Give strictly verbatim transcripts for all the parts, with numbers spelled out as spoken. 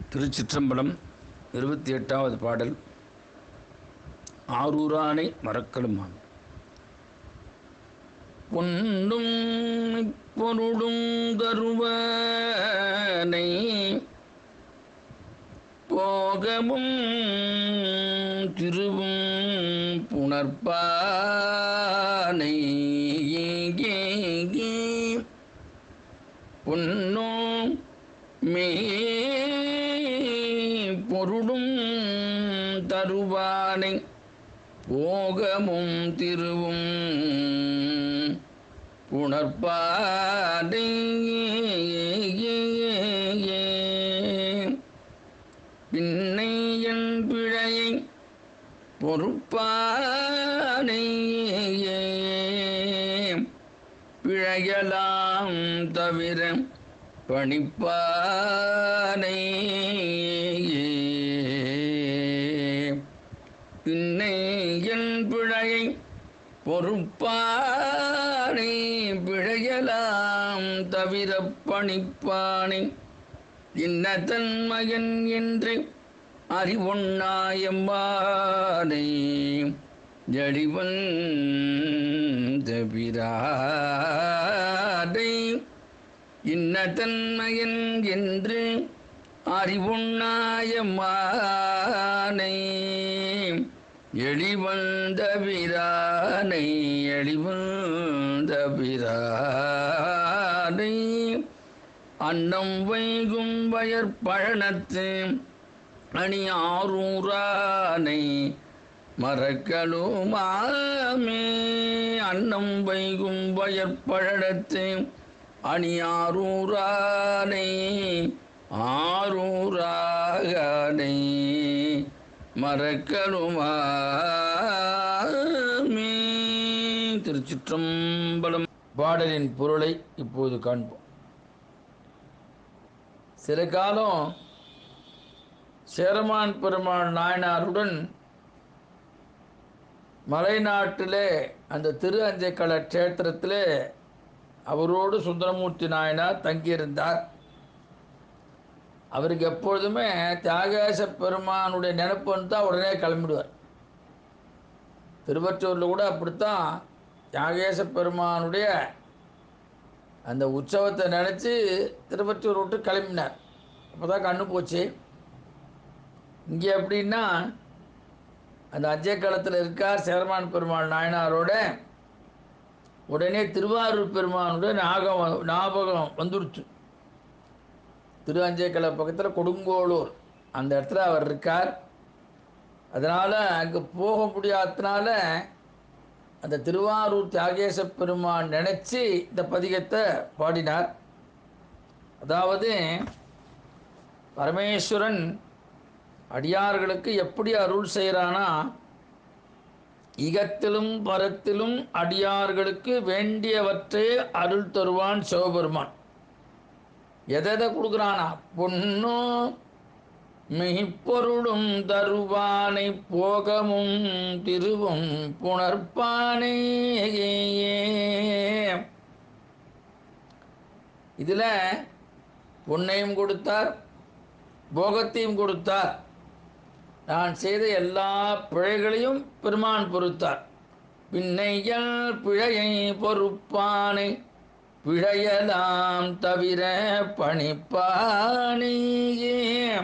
திருச்சிற்றம்பலம் இருபத்தி எட்டாவது பாடல். ஆரூரானை மறக்கலுமான். பொன்னும் பொருளும் தருவனை போகமும் திருவும் புணர்ப்பானை பொன்னும் மே பொருளும் தருவானை போகமும் திருவும் புணர்ப்பானை பின்னை என் பிழையை பொறுப்பானை பிழையலாம் தவிர பணிப்பானை பின்னை என் பிழையை பொறுப்பானை பிழையலாம் தவிர பணிப்பானை இன்ன தன்மகன் என்று அறிவொண்ணாயம்மானை ஜடிவன் தவிராதை இன்ன தன்மகன் என்று அறிவுண்ணாயம்மானை எளிவந்த பிரானை எளிவந்த பிரானை அன்னம் வைகும் வயற்பழனத்து அணி ஆரூரானை மறக்கலுமாமே அன்னம் வைகும் வயற்பழனத்து அணியாரூரானை ஆரூராகனை மறக்கலுமாமே. திருச்சிற்றம்பலம். பாடலின் பொருளை இப்போது காண்போம். சில காலம் சேரமான் பெருமாள் நாயனாருடன் மலைநாட்டிலே அந்த திரு அஞ்சைக்கள க்ஷேத்திரத்திலே அவரோடு சுந்தரமூர்த்தி நாயனார் தங்கியிருந்தார். அவருக்கு எப்பொழுதுமே தியாகேச பெருமானுடைய நினைப்பு வந்துதான் உடனே கிளம்பிடுவார். திருவற்றூரில் கூட அப்படித்தான் தியாகேச பெருமானுடைய அந்த உற்சவத்தை நினச்சி திருவற்றூர் விட்டு கிளம்பினார். அப்போ தான் கண்ணு போச்சு. இங்கே எப்படின்னா அந்த அஞ்சைக்களத்தில் இருக்கார் சேரமான் பெருமாள் நாயனாரோட. உடனே திருவாரூர் பெருமானுடைய ஞாபகம் ஞாபகம் வந்துடுச்சு. திரு அஞ்சைக்கள பக்கத்தில் கொடுங்கோளூர் அந்த இடத்துல அவர் இருக்கார். அதனால் அங்கே போக முடியாததுனால அந்த திருவாரூர் தியாகேச பெருமான் நினச்சி இந்த பதிகத்தை பாடினார். அதாவது பரமேஸ்வரன் அடியார்களுக்கு எப்படி அருள் செய்கிறானா, இகத்திலும் பரத்திலும் அடியார்களுக்கு வேண்டியவற்றை அருள் தருவான் சிவபெருமான். எதை கொடுக்குறானா, பொன்னும் மெய்ப்பொருளும் தருவானை போகமும் திருவும் புணர்ப்பானே. இதில் பொன்னையும் கொடுத்தார், போகத்தையும் கொடுத்தார். நான் செய்த எல்லா பிழைகளையும் பெருமான் பொறுத்தார். பின்னையல் பிழையை பொறுப்பானை பிழையலாம் தவிர பணிப்பானையே.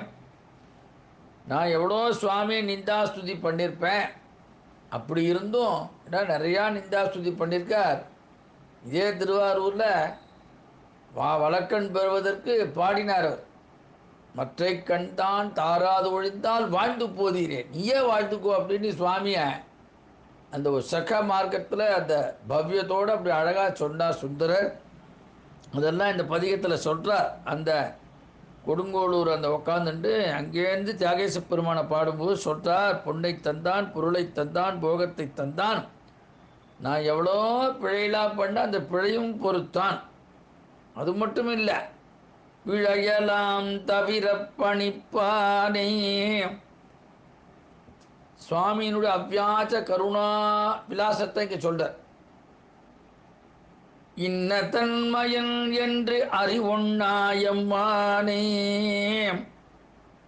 நான் எவ்வளோ சுவாமி நிந்தாஸ்துதி பண்ணியிருப்பேன். அப்படி இருந்தும் நிறையா நிந்தாஸ்துதி பண்ணியிருக்கார். இதே திருவாரூரில் வா வழக்கண் பெறுவதற்கு பாடினார் அவர். மற்றை கண் தான் தாராது ஒழிந்தால் வாழ்ந்து போதீரேன், நீயே வாழ்ந்துக்கோ அப்படின்னு சுவாமியை அந்த ஒரு சக மார்க்கத்தில் அந்த பவ்யத்தோடு அப்படி அழகாக சொன்னார் சுந்தரர். அதெல்லாம் இந்த பதிகத்தில் சொல்கிறார். அந்த கொடுங்கோளூர் அந்த உட்காந்துட்டு அங்கேருந்து தியாகேச பெருமானை பாடும்போது சொல்கிறார், பொன்னை தந்தான், பொருளை தந்தான், போகத்தை தந்தான். நான் எவ்வளோ பிழையெல்லாம் பண்ண அந்த பிழையும் பொறுத்தான். அது மட்டும் இல்லை, பிழையலாம் தவிர பணிப்பானே. சுவாமியினுடைய அவ்வியாச கருணா விலாசத்தை இங்கே சொல்கிறார். இன்ன தன்மயன் என்று அறிவொண்ணாயம்மானே.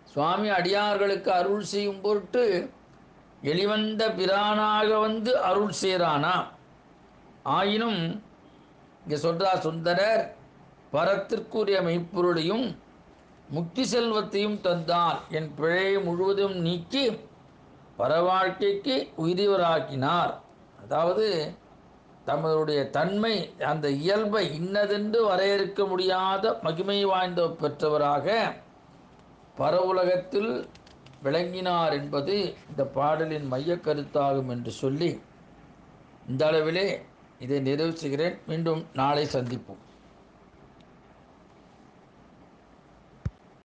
சுவாமி அடியார்களுக்கு அருள் செய்யும் பொருட்டு எளிவந்த பிரானாக வந்து அருள் செய்கிறானா. ஆயினும் இங்கே சொல்றார் சுந்தரர், பரத்திற்குரிய மெய்ப்பொருளையும் முக்தி செல்வத்தையும் தந்தார். என் பிழையை முழுவதும் நீக்கி பரவாழ்க்கைக்கு உயிரிவராக்கினார். அதாவது தமதுடைய தன்மை, அந்த இயல்பை இன்னதென்று வரையறுக்க முடியாத மகிமை வாய்ந்த பெற்றவராக பரவுலகத்தில் விளங்கினார் என்பது இந்த பாடலின் மைய கருத்தாகும் என்று சொல்லி இந்த அளவிலே இதை நிறைவு செய்கிறேன். மீண்டும் நாளை சந்திப்போம்.